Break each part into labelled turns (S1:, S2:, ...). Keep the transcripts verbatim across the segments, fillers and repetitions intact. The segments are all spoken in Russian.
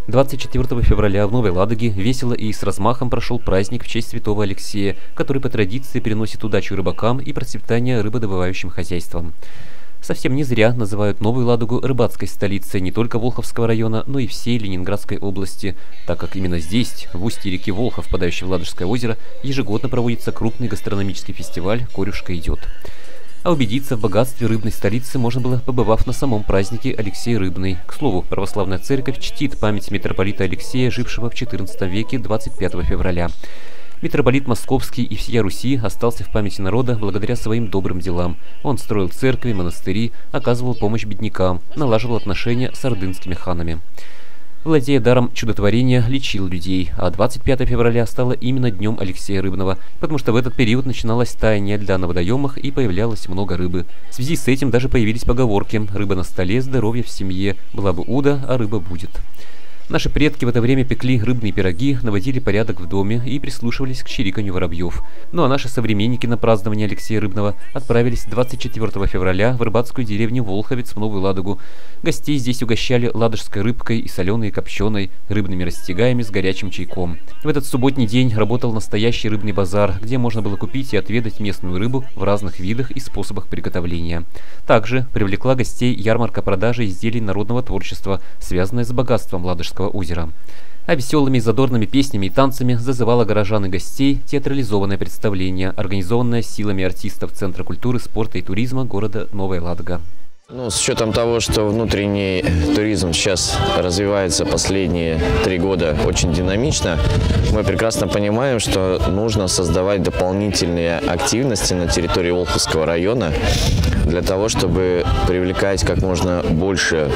S1: двадцать четвёртого февраля в Новой Ладоге весело и с размахом прошел праздник в честь святого Алексея, который по традиции приносит удачу рыбакам и процветание рыбодобывающим хозяйствам. Совсем не зря называют Новую Ладогу рыбацкой столицей не только Волховского района, но и всей Ленинградской области, так как именно здесь, в устье реки Волхов, впадающей в Ладожское озеро, ежегодно проводится крупный гастрономический фестиваль «Корюшка идет». А убедиться в богатстве рыбной столицы можно было, побывав на самом празднике Алексей Рыбный. К слову, православная церковь чтит память митрополита Алексея, жившего в четырнадцатом веке, двадцать пятого февраля. Митрополит Московский и всея Руси остался в памяти народа благодаря своим добрым делам. Он строил церкви, монастыри, оказывал помощь беднякам, налаживал отношения с ордынскими ханами. Владея даром чудотворения, лечил людей, а двадцать пятого февраля стало именно днем Алексея Рыбного, потому что в этот период начиналась таяние льда на водоемах и появлялось много рыбы. В связи с этим даже появились поговорки «рыба на столе, здоровье в семье, была бы уда, а рыба будет». Наши предки в это время пекли рыбные пироги, наводили порядок в доме и прислушивались к чириканью воробьев. Ну а наши современники на празднование Алексея Рыбного отправились двадцать четвёртого февраля в рыбацкую деревню Волховец в Новую Ладогу. Гостей здесь угощали ладожской рыбкой и соленой и копченой, рыбными растягаями с горячим чайком. В этот субботний день работал настоящий рыбный базар, где можно было купить и отведать местную рыбу в разных видах и способах приготовления. Также привлекла гостей ярмарка продажи изделий народного творчества, связанная с богатством Ладожского озера. А веселыми и задорными песнями и танцами зазывало горожан и гостей театрализованное представление, организованное силами артистов Центра культуры, спорта и туризма города Новая Ладога.
S2: Ну, с учетом того, что внутренний туризм сейчас развивается последние три года очень динамично, мы прекрасно понимаем, что нужно создавать дополнительные активности на территории Волховского района для того, чтобы привлекать как можно больше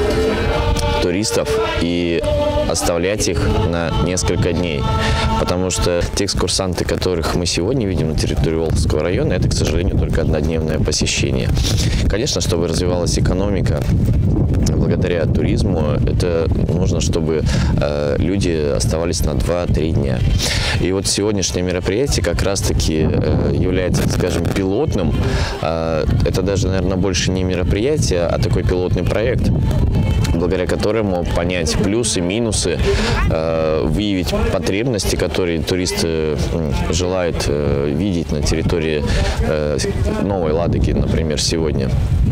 S2: туристов и оставлять их на несколько дней. Потому что те экскурсанты, которых мы сегодня видим на территории Волховского района, это, к сожалению, только однодневное посещение. Конечно, чтобы развивалась экономика, благодаря туризму, это нужно, чтобы э, люди оставались на два-три дня. И вот сегодняшнее мероприятие как раз-таки э, является, скажем, пилотным. Э, это даже, наверное, больше не мероприятие, а такой пилотный проект, благодаря которому понять плюсы, минусы, э, выявить потребности, которые туристы э, желают э, видеть на территории э, Новой Ладоги, например, сегодня.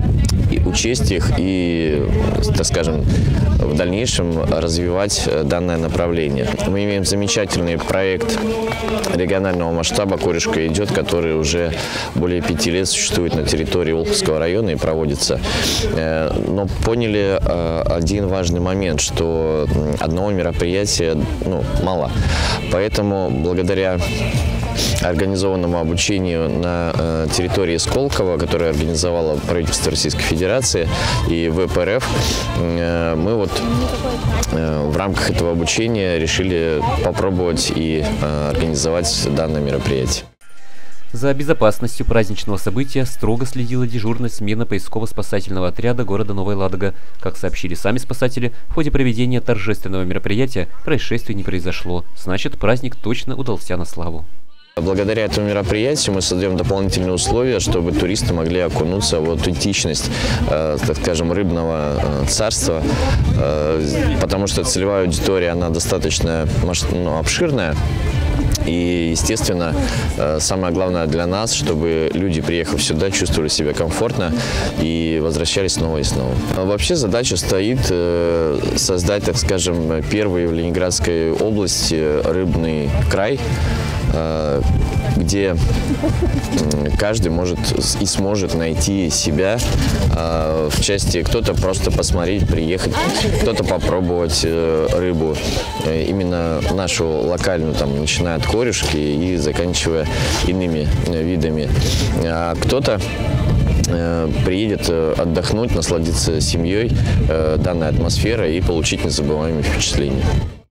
S2: И учесть их и, так скажем, в дальнейшем развивать данное направление. Мы имеем замечательный проект регионального масштаба «Корюшка идет», который уже более пяти лет существует на территории Волховского района и проводится. Но поняли один важный момент, что одного мероприятия ну, мало. Поэтому благодаря организованному обучению на э, территории Сколково, которое организовало правительство Российской Федерации и вэ пэ эр эф, э, мы вот э, в рамках этого обучения решили попробовать и э, организовать данное мероприятие.
S1: За безопасностью праздничного события строго следила дежурная смена поисково-спасательного отряда города Новая Ладога. Как сообщили сами спасатели, в ходе проведения торжественного мероприятия происшествий не произошло. Значит, праздник точно удался на славу.
S2: Благодаря этому мероприятию мы создаем дополнительные условия, чтобы туристы могли окунуться в аутентичность, э, так скажем, рыбного э, царства, э, потому что целевая аудитория, она достаточно ну, обширная. И, естественно, самое главное для нас, чтобы люди, приехав сюда, чувствовали себя комфортно и возвращались снова и снова. Вообще задача стоит создать, так скажем, первый в Ленинградской области рыбный край, где каждый может и сможет найти себя в части, кто-то просто посмотреть, приехать, кто-то попробовать рыбу, именно нашу локальную, там, начиная от корюшки и заканчивая иными видами. А кто-то приедет отдохнуть, насладиться семьей, данной атмосферой и получить незабываемые впечатления.